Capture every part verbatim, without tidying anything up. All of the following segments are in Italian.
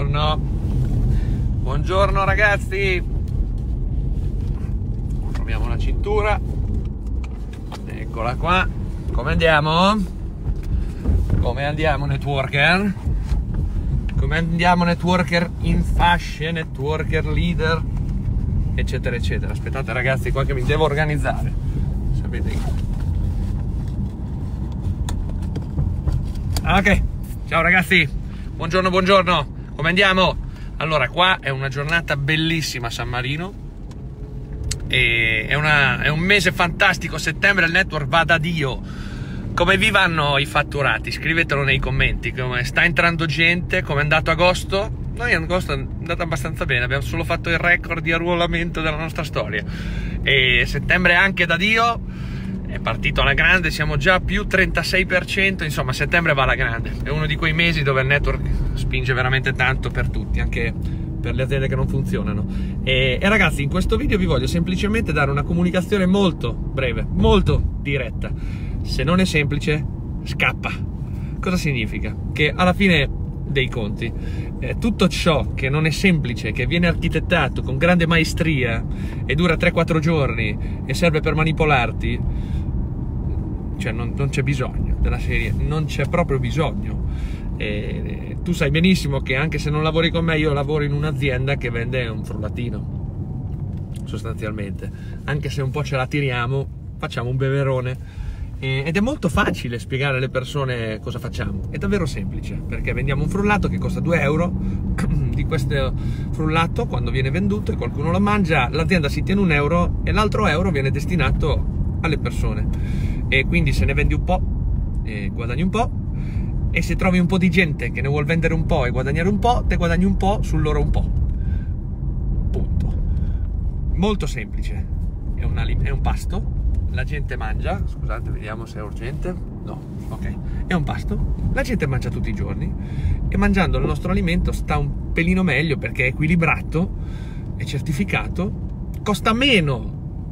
buongiorno. Buongiorno ragazzi. Proviamo la cintura. Eccola qua. Come andiamo? Come andiamo networker? Come andiamo networker in fasce, networker leader, eccetera eccetera. Aspettate ragazzi qua che mi devo organizzare. Sapete che... Ok, ciao ragazzi, buongiorno, buongiorno, come andiamo? Allora, qua è una giornata bellissima a San Marino e è, una, è un mese fantastico, settembre il network va da Dio. Come vi vanno i fatturati? Scrivetelo nei commenti, come sta entrando gente, come è andato agosto? Noi agosto è andato abbastanza bene, abbiamo solo fatto il record di arruolamento della nostra storia. E settembre anche da Dio. È partito alla grande, siamo già più trentasei per cento, insomma settembre va alla grande, è uno di quei mesi dove il network spinge veramente tanto per tutti, anche per le aziende che non funzionano. E, e ragazzi, in questo video vi voglio semplicemente dare una comunicazione molto breve, molto diretta. Se non è semplice, scappa. Cosa significa? Che alla fine dei conti, eh, tutto ciò che non è semplice, che viene architettato con grande maestria e dura tre quattro giorni e serve per manipolarti, cioè non, non c'è bisogno della serie, non c'è proprio bisogno. E tu sai benissimo che anche se non lavori con me, io lavoro in un'azienda che vende un frullatino, sostanzialmente, anche se un po' ce la tiriamo, facciamo un beverone. Ed è molto facile spiegare alle persone cosa facciamo, è davvero semplice, perché vendiamo un frullato che costa due euro. Di questo frullato, quando viene venduto e qualcuno lo mangia, l'azienda si tiene un euro e l'altro euro viene destinato alle persone. E quindi se ne vendi un po' e guadagni un po', e se trovi un po' di gente che ne vuol vendere un po' e guadagnare un po', te guadagni un po' sul loro un po'. Punto. Molto semplice. È un, è un pasto. La gente mangia, scusate, vediamo se è urgente. No, ok, è un pasto, la gente mangia tutti i giorni e mangiando il nostro alimento sta un pelino meglio perché è equilibrato, è certificato, costa meno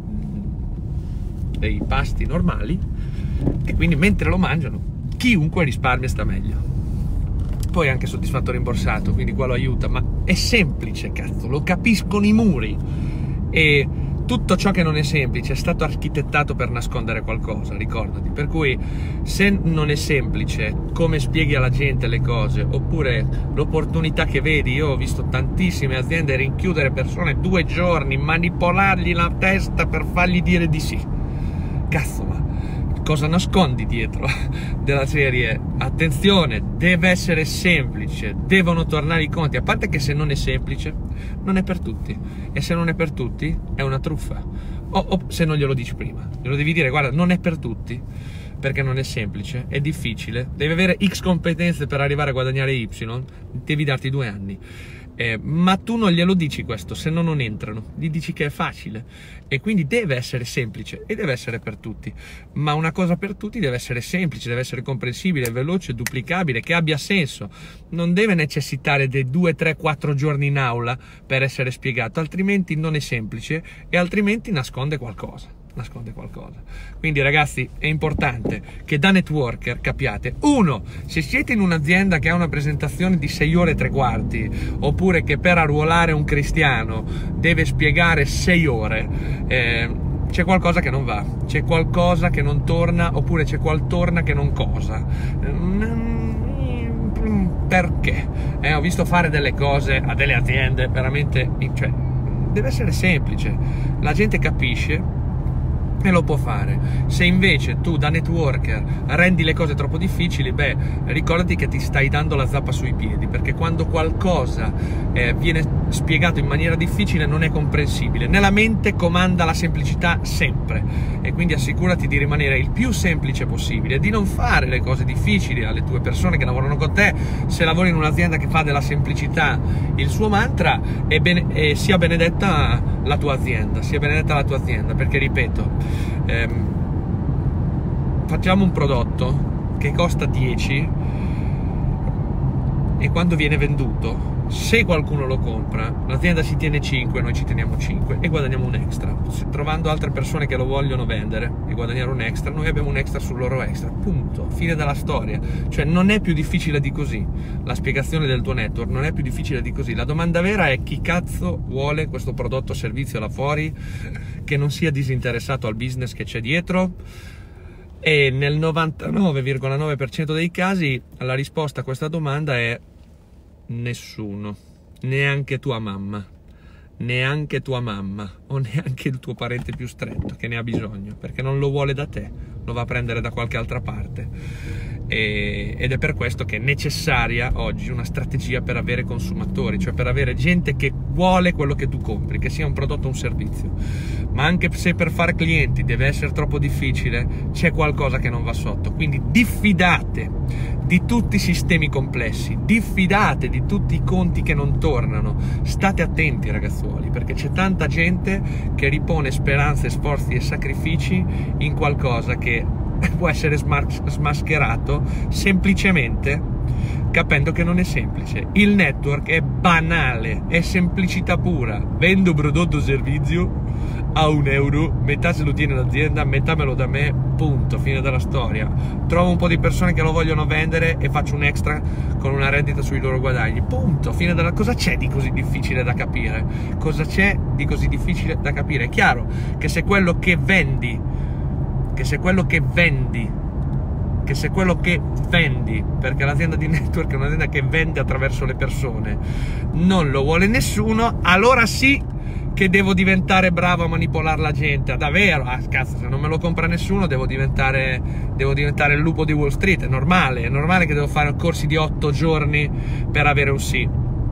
dei pasti normali e quindi mentre lo mangiano chiunque risparmia sta meglio. Poi è anche soddisfatto rimborsato, quindi qua lo aiuta, ma è semplice, cazzo, lo capiscono i muri. E tutto ciò che non è semplice è stato architettato per nascondere qualcosa, ricordati. Per cui se non è semplice come spieghi alla gente le cose, oppure l'opportunità che vedi, io ho visto tantissime aziende rinchiudere persone due giorni, manipolargli la testa per fargli dire di sì. Cazzo, ma cosa nascondi dietro della serie? Attenzione, deve essere semplice, devono tornare i conti, a parte che se non è semplice non è per tutti, e se non è per tutti è una truffa. O, o se non glielo dici prima, glielo devi dire: guarda, non è per tutti perché non è semplice, è difficile, devi avere X competenze per arrivare a guadagnare Y, devi darti due anni. Eh, ma tu non glielo dici questo, se no non entrano, gli dici che è facile, e quindi deve essere semplice e deve essere per tutti. Ma una cosa per tutti deve essere semplice, deve essere comprensibile, veloce, duplicabile, che abbia senso, non deve necessitare dei due, tre, quattro giorni in aula per essere spiegato, altrimenti non è semplice e altrimenti nasconde qualcosa. nasconde qualcosa. Quindi ragazzi, è importante che da networker capiate: uno, se siete in un'azienda che ha una presentazione di sei ore e tre quarti, oppure che per arruolare un cristiano deve spiegare sei ore, eh, c'è qualcosa che non va, c'è qualcosa che non torna, oppure c'è qual torna che non cosa. Perché? Eh, ho visto fare delle cose a delle aziende veramente, cioè, deve essere semplice, la gente capisce e lo può fare. Se invece tu da networker rendi le cose troppo difficili, beh, ricordati che ti stai dando la zappa sui piedi, perché quando qualcosa eh, viene spiegato in maniera difficile non è comprensibile. Nella mente comanda la semplicità sempre, e quindi assicurati di rimanere il più semplice possibile, di non fare le cose difficili alle tue persone che lavorano con te. Se lavori in un'azienda che fa della semplicità il suo mantra, è bene, eh, sia benedetta la tua azienda, sia benedetta la tua azienda, perché ripeto, ehm, facciamo un prodotto che costa dieci e quando viene venduto, se qualcuno lo compra, l'azienda si tiene cinque, noi ci teniamo cinque e guadagniamo un extra. Trovando altre persone che lo vogliono vendere e guadagnare un extra, noi abbiamo un extra sul loro extra, punto, fine della storia. Cioè non è più difficile di così, la spiegazione del tuo network non è più difficile di così. La domanda vera è: chi cazzo vuole questo prodotto o servizio là fuori che non sia disinteressato al business che c'è dietro? E nel novantanove virgola nove per cento dei casi la risposta a questa domanda è nessuno, neanche tua mamma, neanche tua mamma o neanche il tuo parente più stretto che ne ha bisogno, perché non lo vuole da te, lo va a prendere da qualche altra parte. E, ed è per questo che è necessaria oggi una strategia per avere consumatori, cioè per avere gente che vuole quello che tu compri, che sia un prodotto o un servizio. Ma anche se per fare clienti deve essere troppo difficile, c'è qualcosa che non va sotto. Quindi diffidate di tutti i sistemi complessi, diffidate di tutti i conti che non tornano. State attenti, ragazzuoli, perché c'è tanta gente che ripone speranze, sforzi e sacrifici in qualcosa che può essere smascherato semplicemente capendo che non è semplice. Il network è banale, è semplicità pura. Vendo prodotto o servizio a un euro, metà se lo tiene l'azienda, metà me lo dà me, punto, fine della storia. Trovo un po' di persone che lo vogliono vendere e faccio un extra con una rendita sui loro guadagni, punto, fine della... Cosa c'è di così difficile da capire? Cosa c'è di così difficile da capire? È chiaro che se quello che vendi, che se quello che vendi che se quello che vendi, perché l'azienda di network è un'azienda che vende attraverso le persone, non lo vuole nessuno, allora sì che devo diventare bravo a manipolare la gente, davvero. Ah cazzo, se non me lo compra nessuno devo diventare devo diventare il lupo di Wall Street, è normale, è normale che devo fare corsi di otto giorni per avere un sì.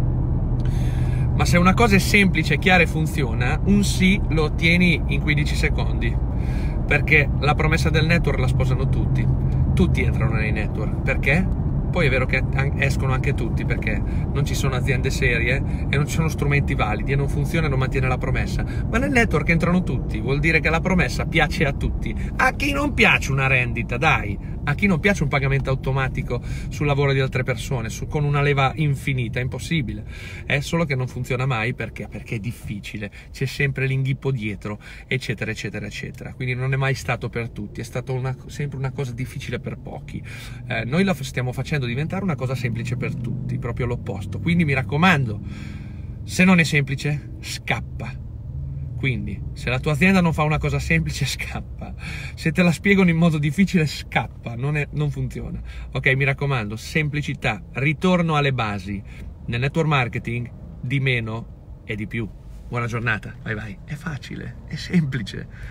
Ma se una cosa è semplice, chiara e funziona, un sì lo ottieni in quindici secondi, perché la promessa del network la sposano tutti. Tutti entrano nei network, perché? Poi è vero che escono anche tutti, perché non ci sono aziende serie e non ci sono strumenti validi e non funziona e non mantiene la promessa. Ma nel network entrano tutti, vuol dire che la promessa piace a tutti. A chi non piace una rendita, dai, a chi non piace un pagamento automatico sul lavoro di altre persone, su, con una leva infinita, è impossibile. È solo che non funziona mai, perché? Perché è difficile, c'è sempre l'inghippo dietro, eccetera, eccetera, eccetera. Quindi non è mai stato per tutti, è stato una, sempre una cosa difficile per pochi. Eh, noi la stiamo facendo diventare una cosa semplice per tutti, proprio l'opposto. Quindi mi raccomando, se non è semplice, scappa. Quindi, se la tua azienda non fa una cosa semplice, scappa. Se te la spiegano in modo difficile, scappa, non, è, non funziona. Ok, mi raccomando, semplicità, ritorno alle basi. Nel network marketing, di meno e di più. Buona giornata, bye bye. È facile, è semplice.